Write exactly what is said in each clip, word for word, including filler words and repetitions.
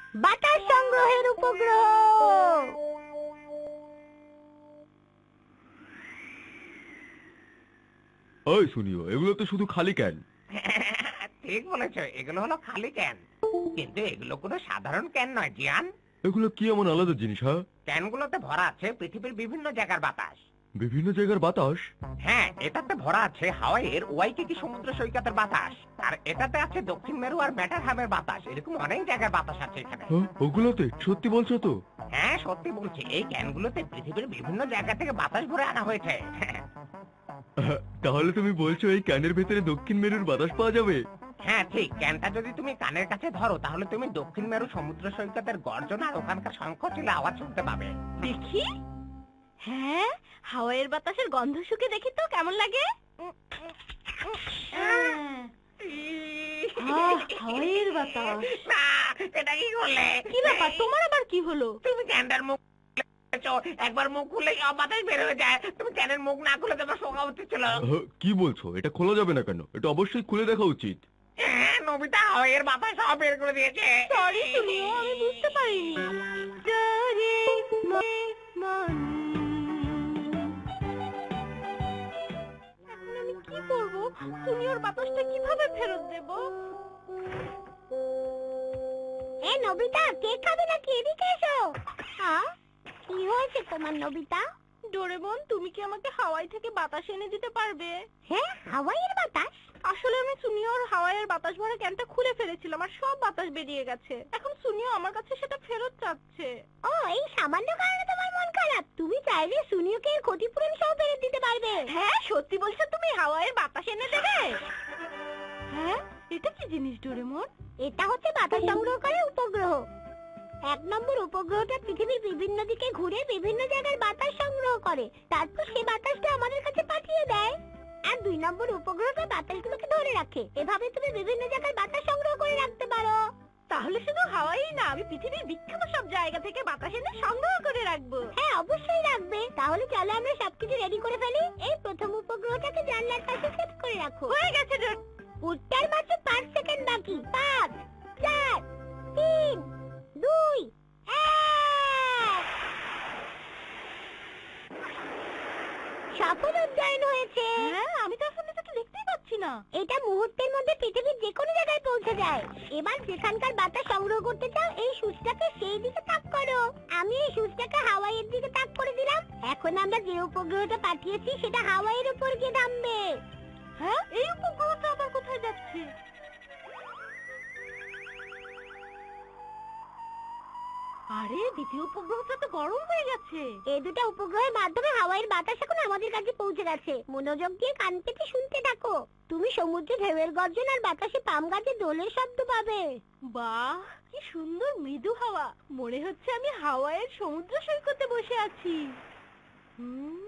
বাতাস সংগ্রহের উপগ্রহ। ওই শুনিও, এগুলো তো শুধু খালি ক্যান। ঠিক বলেছো, এগুলো হলো খালি ক্যান, কিন্তু এগুলো কোনো সাধারণ ক্যান নয় জিয়ান। এগুলো কি এমন আলাদা জিনিস? হ্যাঁ, ক্যানগুলোতে ভরা আছে পৃথিবীর বিভিন্ন জায়গার বাতাস। বিভিন্ন জায়গার বাতাস? হ্যাঁ, এটাতে ভরা আছে হাওয়াইয়ের ওয়াইকিকি সমুদ্র সৈকতের বাতাস, আর এটাতে আছে দক্ষিণ মেরু আর ম্যাটারহামের বাতাস। এরকম অনেক জায়গার বাতাস আছে এখানে। হ্যাঁ, ওগুলোতে? সত্যি বলছো তো? হ্যাঁ, সত্যি বলছি। এই ক্যানগুলোতে পৃথিবীর বিভিন্ন জায়গা থেকে বাতাস ভরে আনা হয়েছে। তাহলে তুমি বলছো এই ক্যানের ভেতরে দক্ষিণ মেরুর বাতাস পাওয়া যাবে? হ্যাঁ ঠিক, ক্যানটা যদি তুমি কানের কাছে ধরো তাহলে তুমি দক্ষিণ মেরু সমুদ্র সৈকতের গর্জন আর ওখানকার শঙ্খচিল্লা আওয়াজ শুনতে পাবে। দেখি। হ্যাঁ, হাওয়াইয়ের বাতাসের গন্ধ শুকে দেখি তো কেমন লাগে। হাওয়াইয়ের বাতাস। না, এটা কি করলে? কি ব্যাপার, তোমার আবার কি হলো? তুমি ক্যানটার মুখ খুলেছো, একবার মুখ খুলে সব বাতাস বের হয়ে যায়। তুমি ক্যানের মুখ না খুলে তোমার শোকা উচিত ছিল। হ্যাঁ, কি বলছো? এটা খোলা যাবে না কেন? এটা অবশ্যই খুলে দেখা উচিত। হ্যাঁ, নবিতা হাওয়াইয়ের বাতাস সব বের করে দিয়েছে। সরি শুনিও, আমি বুঝতে পারিনি। এখন আমি কি করব? তুমি ওর বাতাসটা কিভাবে ফেরত দেব? এ নবিতা, কেক খাবে নাকি? এদিকে এসো। হ্যাঁ, কি হয়েছে তোমার নবিতা? ডোরেমন, তুমি কি আমাকে হাওয়াই থেকে বাতাস এনে দিতে পারবে? হ্যাঁ, হাওয়াইয়ের বাতাস? আসলে আমি সুনিওর হাওয়াইয়ের বাতাস ভরা ক্যানটা খুলে ফেলেছিলাম আর সব বাতাস বেরিয়ে গেছে। এখন সুনিও আমার কাছে সেটা ফেরত চাচ্ছে। ও, এই সামান্য কারণে তোমার মন খারাপ? তুমি চাইলে সুনিওকে এর ক্ষতিপূরণ সহ ফেরত দিতে পারবে। হ্যাঁ, সত্যি বলছো? তুমি হাওয়াইয়ের বাতাস এনে দেবে? হ্যাঁ, এটা কি জিনিস ডোরেমন? এটা হচ্ছে বাতাস সংগ্রহ করার উপগ্রহ। এক নম্বর উপগ্রহটা পৃথিবীর বিভিন্ন দিকে ঘুরে বিভিন্ন জায়গার বাতাস সংগ্রহ করে, তারপর সেই বাতাসটা আমাদের কাছে পাঠিয়ে দেয়। আর দুই নম্বর উপগ্রহটা বাতাসগুলোকে ধরে রাখে। এভাবে তুমি বিভিন্ন জায়গার বাতাস সংগ্রহ করে রাখতে পারো। তাহলে শুধু হাওয়াই না, আমি পৃথিবীর বিখ্যাত সব জায়গা থেকে বাতাস এনে সংগ্রহ করে রাখবো। হ্যাঁ, অবশ্যই রাখবে। তাহলে চলো আমরা সবকিছু রেডি করে ফেলি। এই প্রথম উপগ্রহটাকে জানলার পাশে সেট করে রাখো। হয়ে গেছে। উঠটার মাত্র পাঁচ সেকেন্ড বাকি। পাঁচ, চার, তিন, দুই, এক। সফল উড্ডয়ন হয়েছে। হ্যাঁ, আমি তো এখন এটাকে দেখতেই পাচ্ছি না। এটা মুহূর্তের মধ্যে পৃথিবীর যে কোনো জায়গায় পৌঁছে যায়। এবার যেখানকার বাতাস সংগ্রহ করতে চাও, এই সুইচটাকে সেই দিকে তাক করো। আমি এই সুইচটাকে হাওয়াইয়ের দিকে তাক করে দিলাম। এখন আমরা যে উপগ্রহটা পাঠিয়েছি সেটা হাওয়াইয়ের উপর গিয়ে নামবে। হ্যাঁ, এই উপগ্রহটা আবার কোথায় যাচ্ছে? আরে, দ্বিতীয় উপগ্রহটা তো গরম হয়ে গেছে। এই দুটো উপগ্রহের মাধ্যমে হাওয়াইয়ের বাতাস এখন আমাদের কাছে পৌঁছে গেছে। মনোযোগ দিয়ে কান পেতে শুনতে থাকো। তুমি সমুদ্রে ঢেউয়ের গর্জন আর বাতাসে পাম গাছে দোলের শব্দ পাবে। বাহ, কি সুন্দর মৃদু হাওয়া। মনে হচ্ছে আমি হাওয়াইয়ের সমুদ্র সৈকতে বসে আছি। হুম।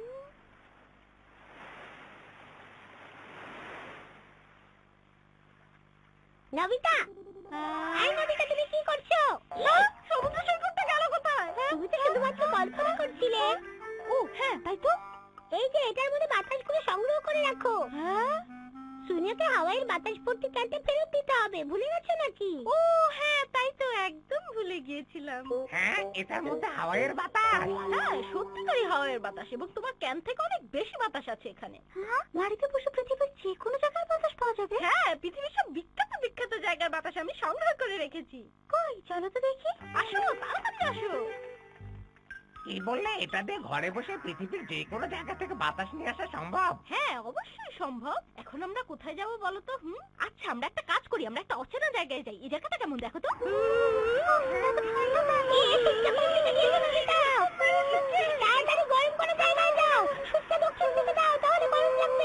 নবিতা, এই নবিতা, তুমি কি করছো? সমুদ্র সৈকতটা গেল কোথায়? তুমি তো শুধুমাত্র কল্পনা করছিলে। ও হ্যাঁ, তাই তো। এই যে এটার মধ্যে বাতাসগুলো সংগ্রহ করে রাখো। হ্যাঁ, সুনিয়াকে হাওয়াইয়ের বাতাস ভর্তি ক্যানটা ফেরত দিতে হবে। ভুলে গেছো নাকি? ও হ্যাঁ, তাই তো, একদম ভুলে গিয়েছিলাম। হ্যাঁ, এটার মধ্যে হাওয়াইয়ের বাতাস। হ্যাঁ, সত্যিকারই হাওয়াইয়ের বাতাস, এবং তোমার ক্যান থেকে অনেক বেশি বাতাস আছে এখানে। হ্যাঁ, বাড়িতে বসে পৃথিবীর যে কোনো জায়গার বাতাস পাওয়া যাবে। হ্যাঁ, পৃথিবীর সব বিখ্যাত বিখ্যাত জায়গার বাতাস আমি সংগ্রহ করে রেখেছি। কই, চলো তো দেখি। আসো, তাড়াতাড়ি আসো। কি বললে? এটা দিয়ে ঘরে বসে পৃথিবীর যে কোনো জায়গা থেকে বাতাস নিয়ে আসা সম্ভব? হ্যাঁ, অবশ্যই সম্ভব। এখন আমরা কোথায় যাবো বলো তো? হুম, আচ্ছা, আমরা একটা কাজ করি, আমরা একটা অচেনা জায়গায় যাই। এই জায়গাটা কেমন দেখো তো। তাড়াতাড়ি গরম করে জায়গায় যাও। সুস্থ দক্ষিণ দিকে দাও, তাহলে গরম লাগবে।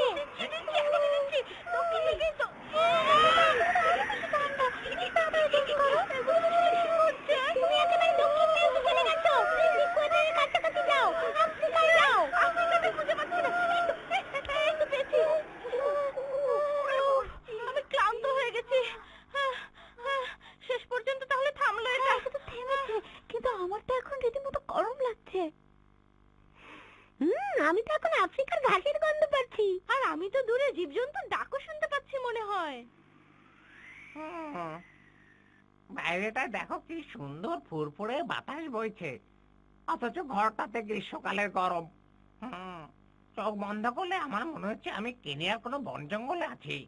তুমি একেবারে দক্ষিণ মেরুতে চলে গেছো। ইকুয়েটরের কাছাকাছি যাও। আফ্রিকায় যাও। আফ্রিকাতে খুঁজে পাচ্ছি না। এই তো পেয়েছি। আমি ক্লান্ত হয়ে গেছি। শেষ পর্যন্ত তাহলে থামলো এটা। তো থেমেছে, কিন্তু আমার তো এখন রীতিমতো গরম লাগছে। হুম, আমি তো এখন আফ্রিকার ঘাসের গন্ধ পাচ্ছি। আর আমি তো দূরে জীবজন্তুর ডাকও শুনতে পাচ্ছি মনে হয়। হুম, বাইরেটা দেখো কি সুন্দর ফুরফুরে বাতাস বইছে, অথচ ঘরটাতে গ্রীষ্মকালের গরম। হুম, চোখ বন্ধ করলে আমার মনে হচ্ছে আমি কেনিয়ার কোনো বন জঙ্গলে আছি।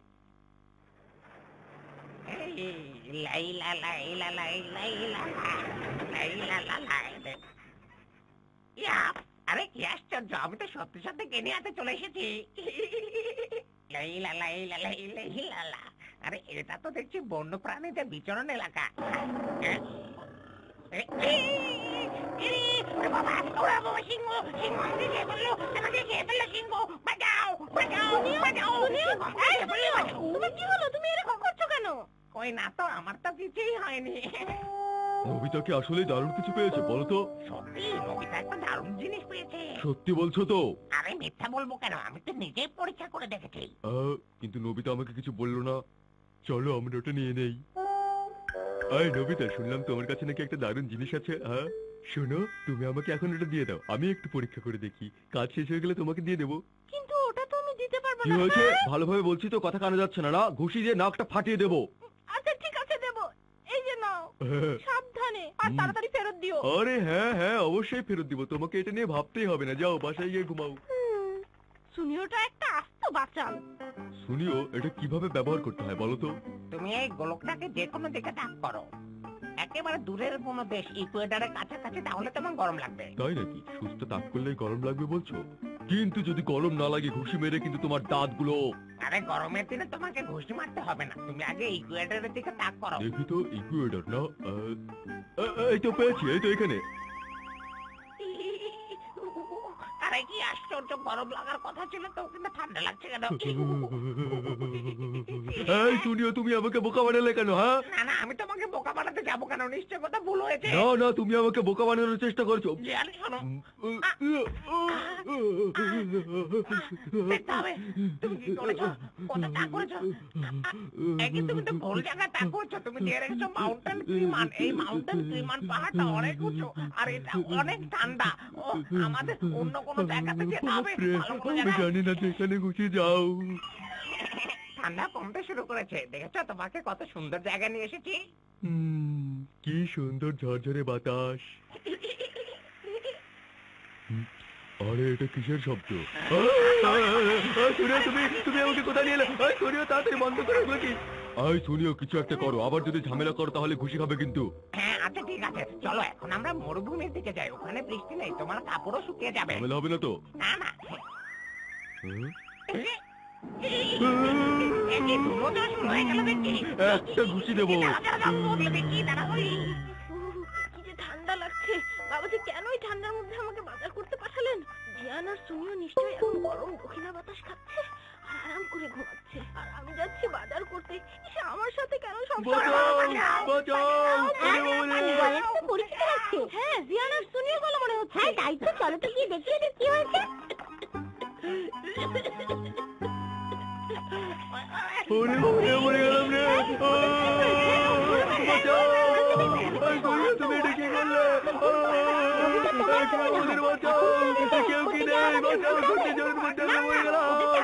এই, লাইলা লাইলা লাইলা লাইলা লাইলা লাইলা। ইয়া, আরে কি আশ্চর্য, আমি তো সত্যি সত্যি কেনিয়াতে চলে এসেছি। লাইলা লাইলা লাইলা লাইলা। আরে এটা তো দেখছি বন্য প্রাণীদের বিচরণ এলাকা। হ্যাঁ? এ, এ, এ, ওরে বাবা, ওরে বাবা, সিংহ, সিংহ আমাকে খেয়ে ফেললো, আমাকে খেয়ে ফেললো সিংহ, বাঁচাও, বাঁচাও, বাঁচাও, সিংহ আমাকে খেয়ে ফেললো, বাঁচাও। তোমার কি হলো? তুমি এরকম করছো কেন? কই না তো, আমার তো কিছুই হয়নি। নবিতা কি আসলে দারুণ কিছু পেয়েছে বলো তো? সত্যি নবিতা একটা দারুণ জিনিস পেয়েছে। সত্যি বলছো তো? আরে মিথ্যা বলবো কেন, আমি তো নিজেই পরীক্ষা করে দেখেছি। আহ, কিন্তু নবিতা আমাকে কিছু বললো না। চলো আমরা ওটা নিয়ে নেই। আয় নবিতা, শুনলাম তোমার কাছে নাকি একটা দারুণ জিনিস আছে। হ্যাঁ শোনো, তুমি আমাকে এখন এটা দিয়ে দাও, আমি একটু পরীক্ষা করে দেখি, কাজ শেষ হয়ে গেলে তোমাকে দিয়ে দেবো। কিন্তু ওটা তো আমি দিতে পারবো কি না। হয়েছে? ভালোভাবে বলছি তো, কথা কানে যাচ্ছে না না? ঘুষি দিয়ে নাকটা ফাটিয়ে দেবো। আচ্ছা ঠিক আছে, দেবো। এই যে নাও, সাবধানে আর হুম। তাড়াতাড়ি ফেরত দিও। আরে হ্যাঁ হ্যাঁ, অবশ্যই ফেরত দিব, তোমাকে এটা নিয়ে ভাবতেই হবে না। যাও বাসায় গিয়ে ঘুমাও। সুনিওটা একটা আস্ত বাচাল। শুনিও, এটা কিভাবে ব্যবহার করতে হয় বলো তো? তুমি এই গোলকটাকে যে কোনো দিকে তাক করো, একেবারে দূরের কোনো দেশ ইকুয়েডারের কাছাকাছি, তাহলে তোমার গরম লাগবে। তাই নাকি? সুস্থ তাক করলেই গরম লাগবে বলছো? কিন্তু যদি গরম না লাগে, ঘুষি মেরে কিন্তু তোমার দাঁতগুলো। আরে গরমের দিনে তোমাকে ঘুষি মারতে হবে না, তুমি আগে ইকুয়েডারের দিকে তাক করো। দেখি তো, ইকুয়েডর না? আহ, আহ, এই তো পেয়েছি, এই তো এখানে। আরে কি আশ্চর্য, গরম লাগার কথা ছিল তো, কিন্তু ঠান্ডা লাগছে কেন? এই শুনিও, তুমি আমাকে বোকা বানালে কেন? হ্যাঁ না না, আমি তোমাকে বোকা বানাতে যাবো কেন? নিশ্চয় কথা ভুল হয়েছে। না না, তুমি আমাকে বোকা বানানোর চেষ্টা করছো। জিয়ান শোনো, দেখতে হবে তুমি কি করেছো, কোথায় তাক করেছো। এই কিন্তু তুমি তো ভুল জায়গায় তাক করেছো, তুমি দিয়ে রেখেছো মাউন্টেন ক্রিমান। এই মাউন্টেন ক্রিমান পাহাড়টা অনেক উঁচু আর এটা অনেক ঠান্ডা। ও, আমাদের অন্য কোনো জায়গাতে যেতে হবে, ভালো কোনো আমি জায়গায়। জানি না যেখানে ঘুষি যাও। ঠান্ডা কমতে শুরু করেছে, দেখেছো তোমাকে কত সুন্দর জায়গা নিয়ে এসেছি। হুম, কি সুন্দর ঝরঝরে বাতাস। হুম, আরে এটা কিসের শব্দ? শুনিও, তুমি তুমি আমাকে কোথায় নিয়ে এলে? আয় শুনিও, তাড়াতাড়ি বন্ধ করে এগুলো কি? আয় শুনিও, কিছু একটা করো, আবার যদি ঝামেলা করো তাহলে ঘুষি খাবে কিন্তু। হ্যাঁ আচ্ছা ঠিক আছে, চলো এখন আমরা মরুভূমির দিকে যাই, ওখানে বৃষ্টি নেই, তোমার কাপড়ও শুকিয়ে যাবে। ঝামেলা হবে না তো? না না। হুম? এ কি ধুলো দেওয়া শুরু হয়ে গেল দেখছি। একটা ঘুষি দেবো। দাঁড়াও, দাঁড়াও, দাঁড়াও, বদলে দেখি, দাঁড়াও। উহ, কি যে ঠান্ডা লাগছে। বাবাজি কেন এই ঠান্ডার মধ্যে আমাকে বাজার করতে পাঠালেন? জিয়ান আর সুনিও নিশ্চয়ই এখন গরম দক্ষিণা বাতাস খাচ্ছে আর আরাম করে ঘুমাচ্ছে, আর আমি যাচ্ছি বাজার করতে। ইস, আমার সাথে কেন সব বাঁচাও, বাঁচাও, ওরে বাবারে। পরিচিত লাগছে। হ্যাঁ, জিয়ান আর সুনির বলে মনে হচ্ছে। হ্যাঁ তাই তো, চলো তো গিয়ে দেখি এদের কি হয়েছে। ওরে বাবারে, মরে গেলাম রে। আহ, বাঁচাও। আয় শুনিও, তুমি এটা কি করলে? আহ, এই কেউ আমাদের বাঁচাও। কেউ কি নেই, বাঁচাও, সত্যি জলের মধ্যে আমরা মরে গেলাম।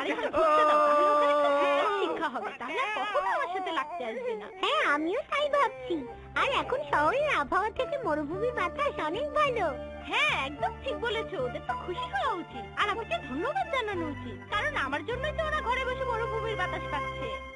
শিক্ষা হবে, তাহলে আর কখনো আমার সাথে লাগতে আসবে না। হ্যাঁ আমিও তাই ভাবছি। আর এখন শহরের আবহাওয়া থেকে মরুভূমির বাতাস অনেক ভালো। হ্যাঁ একদম ঠিক বলেছো, ওদের তো খুশি হওয়া উচিত আর আমাকে ধন্যবাদ জানানো উচিত, কারণ আমার জন্যই তো ওরা ঘরে বসে মরুভূমির বাতাস পাচ্ছে।